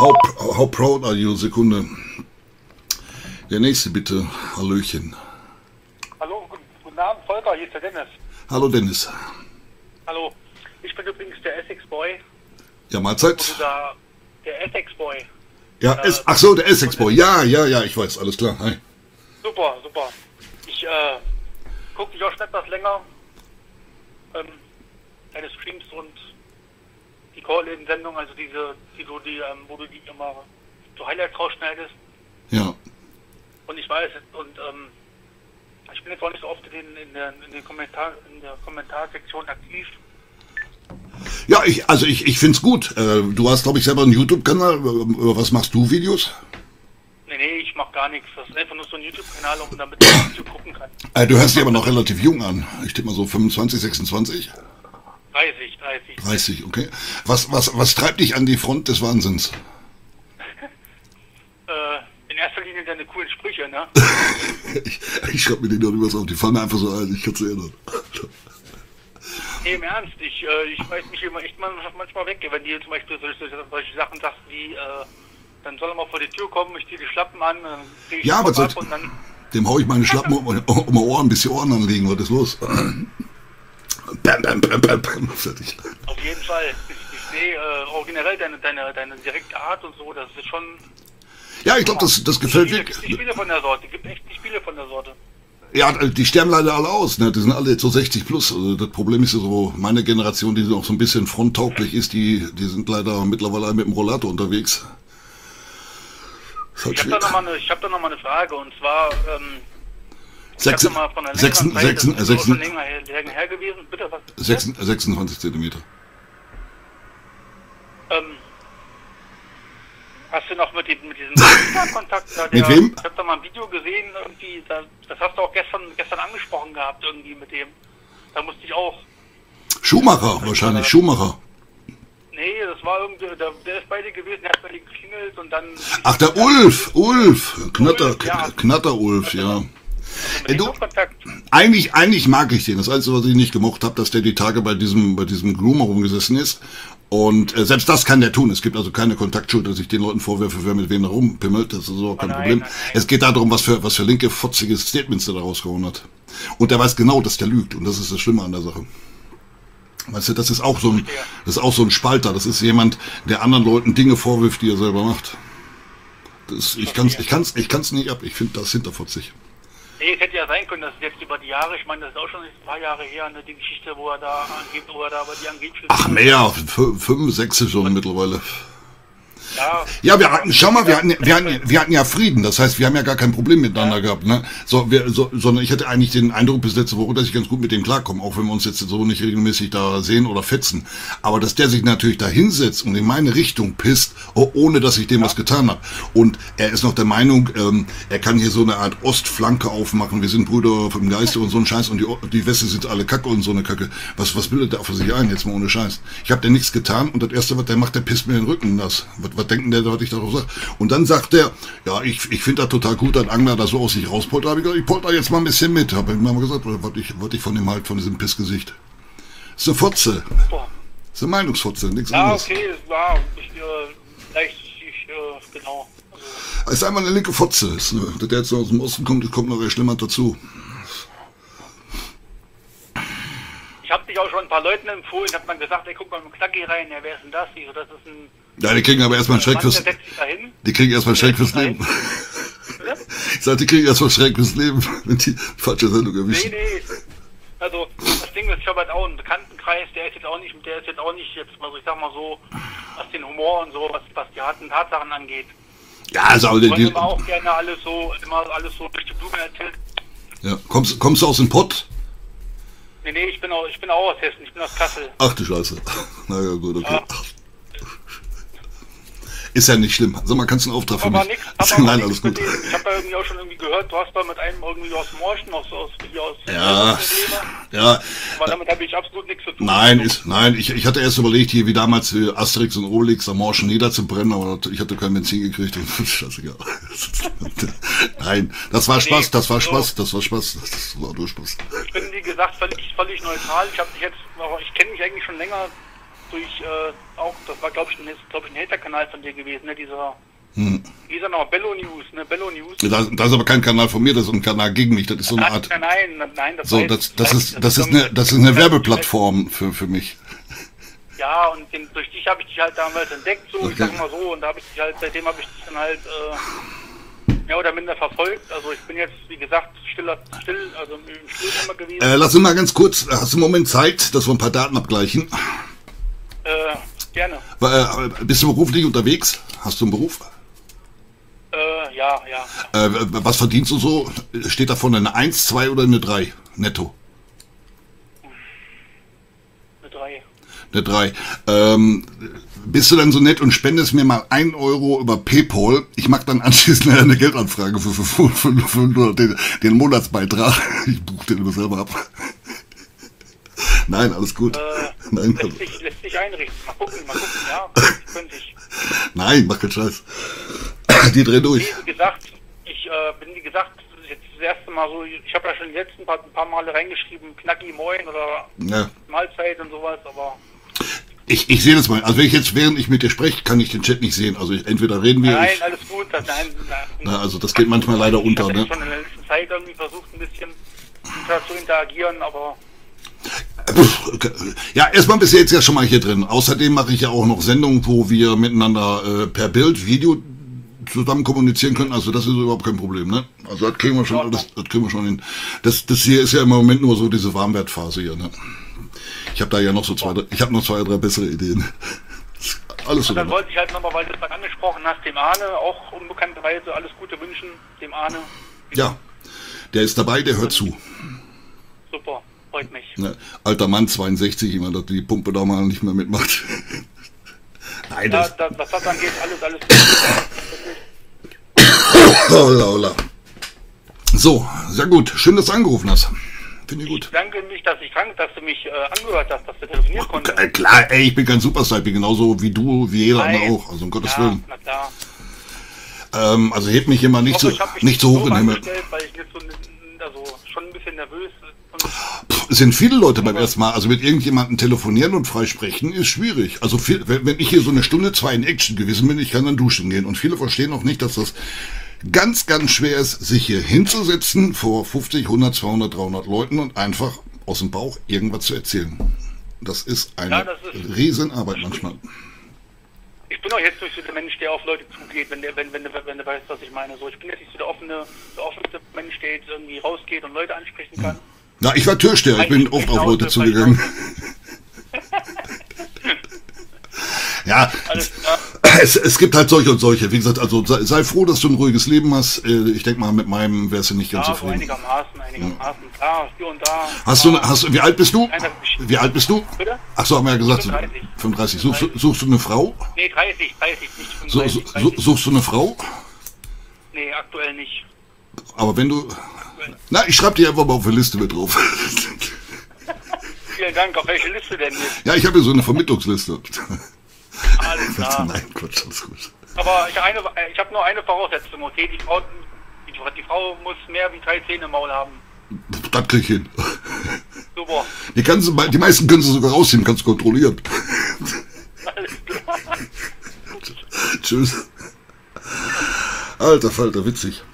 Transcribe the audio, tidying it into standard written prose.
how proud are you? Sekunde. Der nächste bitte. Hallöchen. Hallo, guten Abend, Volker, hier ist der Dennis. Hallo Dennis. Hallo, ich bin übrigens der Essex Boy. Ja, Mahlzeit. Der Essex Boy. Ja, ach so, der Essex Boy. Ja, ich weiß, alles klar. Hi. Super. Ich gucke dich auch schon etwas länger. Deine Streams und die Call-In-Sendung, also wo du die immer so Highlights rausschneidest. Ja. Und ich weiß, ich bin jetzt auch nicht so oft in der Kommentarsektion aktiv. Ja, ich find's gut. Du hast, glaube ich, selber einen YouTube-Kanal. Über was machst du Videos? Nee, ich mach gar nichts. Das ist einfach nur so ein YouTube-Kanal, damit man zu gucken kann. Du hörst dich aber noch relativ jung an. Ich tippe mal so 25, 26? 30, okay. Was treibt dich an die Front des Wahnsinns? In erster Linie deine coolen Sprüche, ne? ich schreibe mir den doch was auf die Pfanne einfach so ein, ich kann es erinnern. Nee, im Ernst, ich weiß mich immer echt manchmal weg, wenn die zum Beispiel solche Sachen sagst wie, dann soll er mal vor die Tür kommen, ich ziehe die Schlappen an, dann krieg ich ja, aber ab und dann... Dem hau ich meine Schlappen um Ohren, bis die Ohren anlegen, was ist los? Bam, fertig. Auf jeden Fall. Ich sehe auch generell deine direkte Art und so, das ist schon... Ja, ich glaube, das gefällt mir. Es gibt nicht viele von der Sorte, gibt echt nicht viele von der Sorte. Ja, die sterben leider alle aus, ne? Die sind alle jetzt so 60 plus. Also das Problem ist ja so, meine Generation, die noch so ein bisschen fronttauglich ist, die sind leider mittlerweile mit dem Rollator unterwegs. Ich habe da noch mal eine Frage, und zwar, ich habe da mal von einer längeren Zeit, schon länger her gewesen, bitte, was? 26 Zentimeter. Hast du noch mit diesem Kontakt? Mit wem? Ich habe da mal ein Video gesehen, irgendwie, das hast du auch gestern angesprochen gehabt, irgendwie mit dem. Da musste ich auch... Schumacher, wahrscheinlich, Schumacher. Nee, das war irgendwie, der ist bei dir gewesen, der hat bei dir geklingelt und dann... Ach, der Ulf, Knatter-Ulf, ja. Also eigentlich mag ich den. Das Einzige, was ich nicht gemocht habe, dass der die Tage bei diesem Groomer rumgesessen ist. Und selbst das kann der tun. Es gibt also keine Kontaktschuld, dass ich den Leuten vorwerfe, wer mit wem da rumpimmelt. Das ist so kein Problem. Nein. Es geht darum, was für linke, fotzige Statements der da rausgehauen hat. Und der weiß genau, dass der lügt. Und das ist das Schlimme an der Sache. Weißt du, das ist auch so ein Spalter. Das ist jemand, der anderen Leuten Dinge vorwirft, die er selber macht. Ich kann's nicht ab. Ich finde das hinterfotzig. Nee, es hätte ja sein können, dass es jetzt über die Jahre, ich meine, das ist auch schon ein paar Jahre her, ne, die Geschichte, wo er da aber die angeblich... Ach, mehr, 5, 6 schon mittlerweile. Ja, wir hatten ja Frieden, das heißt, wir haben ja gar kein Problem miteinander gehabt, ne? Sondern ich hatte eigentlich den Eindruck bis letzte Woche, dass ich ganz gut mit dem klarkomme, auch wenn wir uns jetzt so nicht regelmäßig da sehen oder fetzen. Aber dass der sich natürlich da hinsetzt und in meine Richtung pisst, ohne dass ich dem was getan habe. Und er ist noch der Meinung, er kann hier so eine Art Ostflanke aufmachen, wir sind Brüder vom Geiste und so ein Scheiß und die Weste sind alle Kacke und so eine Kacke. Was bildet der auf sich ein, jetzt mal ohne Scheiß? Ich habe der nichts getan und das Erste, was der macht, der pisst mir in den Rücken nass. Was denken der, was ich darauf sage? Und dann sagt er, ja, ich finde das total gut, dass Angler da so aus sich rauspoltert. Da habe ich gesagt, ich polter jetzt mal ein bisschen mit. Habe ich mal gesagt, was ich von dem halt, von diesem Pissgesicht. Das ist eine Fotze. Das ist eine Meinungsfotze, nichts anderes. Ja, okay, genau. Es ist einfach eine linke Fotze. Der jetzt aus dem Osten kommt noch eher schlimmer dazu. Ich habe dich auch schon ein paar Leuten empfohlen, hat man gesagt, ey, guck mal mit dem Knacki rein, ja, wer ist denn das? Ich so, das ist ein... Ja, die kriegen aber erstmal einen Schreck fürs... Die kriegen erstmal Schreck fürs Leben. Ich sag, die kriegen erstmal Schreck fürs Leben, wenn die falsche Sendung erwischen. Nee. Also, das Ding ist, ich habe halt auch einen Bekanntenkreis, der ist jetzt auch nicht, also ich sag mal so, was den Humor und so, was die harten Tatsachen angeht. Ja, also aber die immer auch gerne alles so durch die Blume erzählt. Ja, kommst du aus dem Pott? Nee, ich bin auch aus Hessen, ich bin aus Kassel. Ach du Scheiße. Na ja, gut, okay. Ja. Ist ja nicht schlimm. Sag mal, kannst du einen Auftrag für mich? Nein, alles gut. Ich habe da irgendwie auch schon gehört, du hast da mit einem irgendwie aus Morschen, Ja. Aber damit habe ich absolut nichts zu tun. Nein, ich hatte erst überlegt, hier wie damals Asterix und Obelix am Morschen niederzubrennen, aber ich hatte kein Benzin gekriegt. Scheißegal. Nein, das war Spaß. Das war nur Spaß. Ich bin, wie gesagt, völlig neutral. Ich kenne mich eigentlich schon länger durch, auch, das war glaube ich ein Hater-Kanal von dir gewesen, ne, dieser, wie hieß er noch, Bello News, ne, Bello News. Das ist aber kein Kanal von mir, das ist ein Kanal gegen mich, das ist so eine Art... Nein, so, das ist eine Werbeplattform für mich. Ja, und durch dich habe ich dich halt damals entdeckt, so, okay. Ich sag mal so, und da habe ich dich halt, seitdem habe ich dich dann halt, mehr oder minder verfolgt. Also ich bin jetzt, wie gesagt, still also im Studium gewesen. Lass uns mal ganz kurz, hast du einen Moment Zeit, dass wir ein paar Daten abgleichen? Gerne. Bist du beruflich unterwegs? Hast du einen Beruf? Ja. Was verdienst du so? Steht da vorne eine 1, 2 oder eine 3 netto? Eine 3. Bist du dann so nett und spendest mir mal 1 Euro über PayPal? Ich mache dann anschließend eine Geldanfrage für den Monatsbeitrag. Ich buche den immer selber ab. Nein, alles gut. Nein, lässt sich einrichten. Mal gucken, ja. Könnte ich. Nein, mach keinen Scheiß. Die drehen durch. Wie gesagt, ich bin jetzt das erste Mal so, ich habe ja schon die letzten paar Male reingeschrieben, Knacki Moin oder Mahlzeit und sowas, aber... Ich sehe das mal. Also wenn ich jetzt, während ich mit dir spreche, kann ich den Chat nicht sehen. Also entweder reden wir... Nein, alles gut. Nein. Also das geht manchmal leider unter. Ich habe schon in der letzten Zeit irgendwie versucht, ein bisschen zu interagieren, aber... Ja, erstmal bist du jetzt ja schon mal hier drin. Außerdem mache ich ja auch noch Sendungen, wo wir miteinander per Bild, Video zusammen kommunizieren können. Also das ist überhaupt kein Problem, ne? Also das kriegen wir schon alles, das kriegen wir schon hin. Das hier ist ja im Moment nur so diese Warmwertphase hier, ne? Ich habe da ja noch so zwei, drei bessere Ideen. Alles so. Und dann wollte ich halt nochmal, weil du es gerade angesprochen hast, dem Arne auch unbekannterweise alles Gute wünschen. Dem Arne. Ja, der ist dabei, der hört zu. Super, freut mich. Ne, alter Mann, 62, jemand, der die Pumpe da mal nicht mehr mitmacht. Nein, was das angeht, alles Hola. So, sehr gut. Schön, dass du angerufen hast. Finde ich gut. Ich danke mich, dass du mich angehört hast, dass du telefonieren konntest. Klar, ey, ich bin kein Superstar, ich bin genauso wie du, wie jeder andere auch. Also um Gottes Willen. Na klar. Also hebt mich immer nicht so hoch in den Himmel. Weil ich jetzt schon ein bisschen nervös Es sind viele Leute beim ersten Mal, also mit irgendjemandem telefonieren und freisprechen ist schwierig. Also wenn ich hier so eine Stunde, 2 in Action gewesen bin, ich kann dann duschen gehen. Und viele verstehen auch nicht, dass das ganz, ganz schwer ist, sich hier hinzusetzen vor 50, 100, 200, 300 Leuten und einfach aus dem Bauch irgendwas zu erzählen. Das ist eine Riesenarbeit manchmal. Ich bin auch jetzt nicht so der Mensch, der auf Leute zugeht, wenn du weißt, was ich meine. So, ich bin jetzt nicht so der offenste Mensch, der jetzt irgendwie rausgeht und Leute ansprechen kann. Na, ich war Türsteher, ich bin oft auf Leute zugegangen. Ja, es gibt halt solche und solche. Wie gesagt, also sei froh, dass du ein ruhiges Leben hast. Ich denke mal, mit meinem wärst du nicht ganz zufrieden. Einigermaßen, klar, hier und da. Wie alt bist du? Wie alt bist du? Bitte? Achso, haben wir ja gesagt. 35. Suchst du eine Frau? Nee, 30, nicht 35. Suchst du eine Frau? Nee, aktuell nicht. Aber wenn du... Na, ich schreibe dir einfach mal auf eine Liste mit drauf. Vielen Dank. Auf welche Liste denn jetzt? Ja, ich habe hier so eine Vermittlungsliste. Alles klar. Nein, Quatsch, alles gut. Aber ich habe nur eine Voraussetzung, okay? Die Frau muss mehr wie 3 Zähne im Maul haben. Das krieg ich hin. Super. Die meisten können sie sogar rausziehen, kannst du kontrollieren. Alles klar. Tschüss. Alter Falter, witzig.